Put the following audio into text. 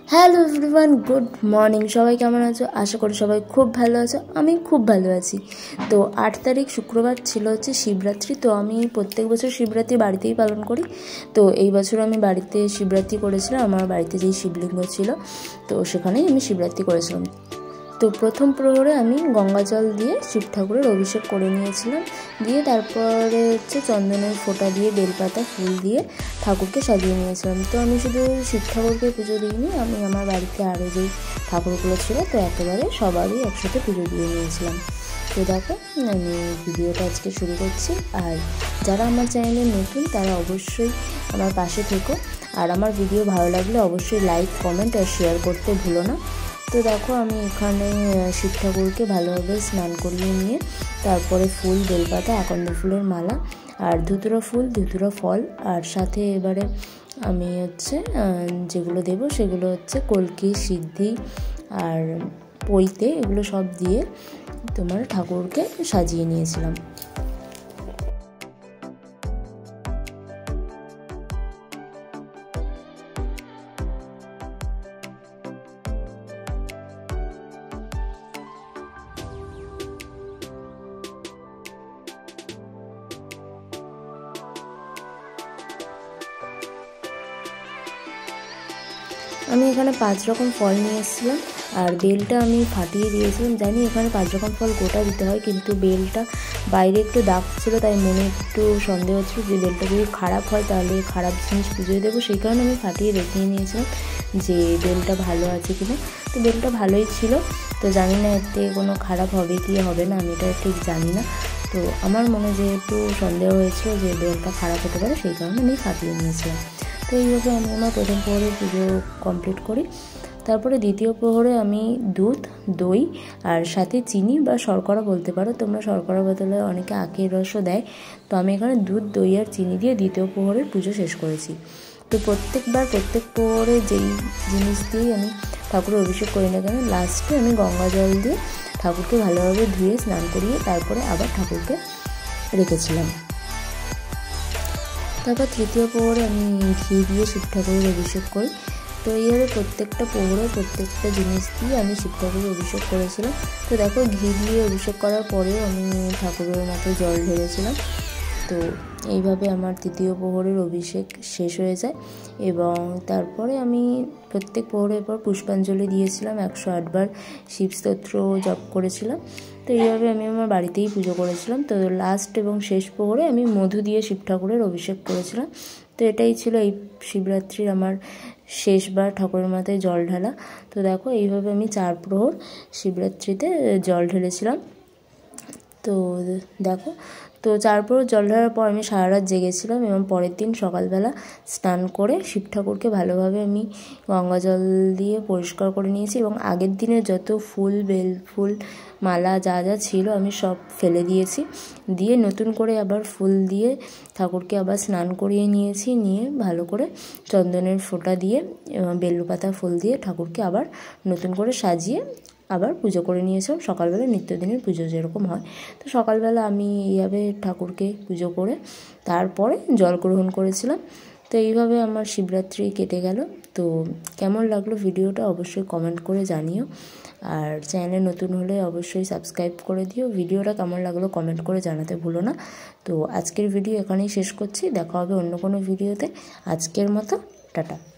Hello everyone, good morning. সবাই কেমন আছো? আশা করি সবাই খুব ভালো আছো। আমি খুব ভালো আছি। তো 8 তারিখ শুক্রবার ছিল হচ্ছে শিবরাত্রি। তো আমি প্রত্যেক বছর শিবরাত্রি বাড়িতেই পালন করি। তো এই বছর আমি বাড়িতে শিবরাত্রি করেছিলাম। আমার বাড়িতে যেই শিবলিঙ্গ ছিল তো সেখানেই আমি শিবরাত্রি করেছিলাম। তো প্রথম প্রহরে আমি গঙ্গা জল দিয়ে শিব ঠাকুরের অভিষেক করে নিয়েছিলাম। দিয়ে তারপরে হচ্ছে চন্দনের ফোঁটা দিয়ে বেলপাতা ফুল দিয়ে ঠাকুরকে সাজিয়ে নিয়েছিলাম। তো আমি শুধু শিব ঠাকুরকে পুজো দিইনি, আমি আমার বাড়িতে আরও যেই ঠাকুরগুলো ছিল তো একেবারে সবারই একসাথে পুজো দিয়ে নিয়েছিলাম। তো দেখো, আমি ভিডিওটা আজকে শুরু করছি। আর যারা আমার চ্যানেলে নতুন তারা অবশ্যই আমার পাশে থেকো। আর আমার ভিডিও ভালো লাগলে অবশ্যই লাইক, কমেন্ট আর শেয়ার করতে ভুলো না। তো দেখো, আমি এখানে শিব ঠাকুরকে ভালোভাবে স্নান করিয়ে নিয়ে তারপরে ফুল, বেলপাতা, আকন্দ ফুলের মালা আর ধুতুরা ফুল, ধুতুরা ফল আর সাথে এবারে আমি হচ্ছে যেগুলো দেব সেগুলো হচ্ছে কলকি, সিদ্ধি আর পৈতে, এগুলো সব দিয়ে তোমার ঠাকুরকে সাজিয়ে নিয়েছিলাম। আমি এখানে 5 রকম ফল নিয়ে এসেছিলাম আর বেলটা আমি ফাটিয়ে দিয়েছিলাম। জানি এখানে 5 রকম ফল গোটা দিতে হয়, কিন্তু বেলটা বাইরে একটু দাগ ছিল, তাই মনে একটু সন্দেহ হচ্ছিল যে বেলটা যদি খারাপ হয় তাহলে খারাপ জিনিস পুজোয় দেবো। সেই কারণে আমি ফাটিয়ে দেখিয়ে নিয়েছিলাম যে বেলটা ভালো আছে কিনা। তো বেলটা ভালোই ছিল। তো জানি না এতে কোনো খারাপ হবে কি হবে না, আমি এটা ঠিক জানি না। তো আমার মনে যেহেতু সন্দেহ হয়েছিল যে বেলটা খারাপ হতে পারে, সেই কারণে আমি ফাটিয়ে নিয়েছিলাম। তো এইভাবে আমি আমার প্রথম প্রহরে পুজো কমপ্লিট করি। তারপরে দ্বিতীয় প্রহরে আমি দুধ, দই আর সাথে চিনি বা শর্করা বলতে পারো তোমরা, শর্করা বদলে অনেকে আখের রসও দেয়। তো আমি এখানে দুধ, দই আর চিনি দিয়ে দ্বিতীয় প্রহরের পুজো শেষ করেছি। তো প্রত্যেক প্রহরে যেই জিনিস দিয়েই আমি ঠাকুরের অভিষেক করি না কেন, লাস্টে আমি গঙ্গা জল দিয়ে ঠাকুরকে ভালোভাবে ধুয়ে স্নান করিয়ে তারপরে আবার ঠাকুরকে রেখেছিলাম। তারপর তৃতীয় প্রহরে আমি ঘি দিয়ে শিব ঠাকুরের অভিষেক করি। তো এইভাবে প্রত্যেকটা প্রহরে প্রত্যেকটা জিনিস দিয়ে আমি শিব ঠাকুরের অভিষেক করেছিলাম। তো দেখো, ঘি দিয়ে অভিষেক করার পরেও আমি ঠাকুরের মাথায় জল ঢেলেছিলাম। তো এইভাবে আমার তৃতীয় প্রহরের অভিষেক শেষ হয়ে যায় এবং তারপরে আমি প্রত্যেক প্রহরের পর পুষ্পাঞ্জলি দিয়েছিলাম, 108 বার শিবস্তোত্র জপ করেছিলাম। তো এইভাবে আমি আমার বাড়িতেই পুজো করেছিলাম। তো লাস্ট এবং শেষ প্রহরে আমি মধু দিয়ে শিব ঠাকুরের অভিষেক করেছিলাম। তো এটাই ছিল এই শিবরাত্রির আমার শেষবার ঠাকুরের মাথায় জল ঢালা। তো দেখো, এইভাবে আমি 4 প্রহর শিবরাত্রিতে জল ঢেলেছিলাম। তো দেখো, তো 4 প্রহর জল ঢালার পর আমি সারা রাত জেগেছিলাম এবং পরের দিন সকালবেলা স্নান করে শিব ঠাকুরকে ভালোভাবে আমি গঙ্গা জল দিয়ে পরিষ্কার করে নিয়েছি এবং আগের দিনের যত ফুল, বেল ফুল, মালা যা যা ছিল আমি সব ফেলে দিয়েছি। দিয়ে নতুন করে আবার ফুল দিয়ে ঠাকুরকে আবার স্নান করিয়ে নিয়েছি। নিয়ে ভালো করে চন্দনের ফোঁটা দিয়ে বেলপাতা ফুল দিয়ে ঠাকুরকে আবার নতুন করে সাজিয়ে আবার পুজো করে নিয়েছিলাম সকালবেলা, নিত্যদিনের পুজো যেরকম হয়। তো সকালবেলা আমি এইভাবে ঠাকুরকে পুজো করে তারপরে জল গ্রহণ করেছিলাম। তো এইভাবে আমার শিবরাত্রি কেটে গেল। তো কেমন লাগলো ভিডিওটা অবশ্যই কমেন্ট করে জানিও। আর চ্যানেলে নতুন হলে অবশ্যই সাবস্ক্রাইব করে দিও। ভিডিওটা কেমন লাগলো কমেন্ট করে জানাতে ভুলো না। তো আজকের ভিডিও এখানেই শেষ করছি, দেখা হবে অন্য কোনো ভিডিওতে। আজকের মতো টাটা।